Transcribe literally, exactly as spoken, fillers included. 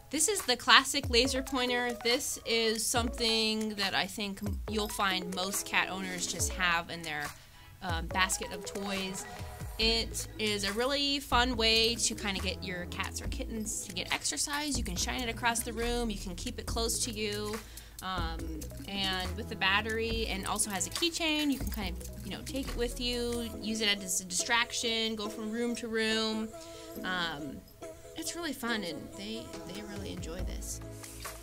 This is the classic laser pointer. This is something that I think you'll find most cat owners just have in their um, basket of toys. It is a really fun way to kind of get your cats or kittens to get exercise. You can shine it across the room, you can keep it close to you, um, and with the battery, and also has a keychain. You can kind of, you know, take it with you, use it as a distraction, go from room to room. Um, it's really fun, and they, they really enjoy this.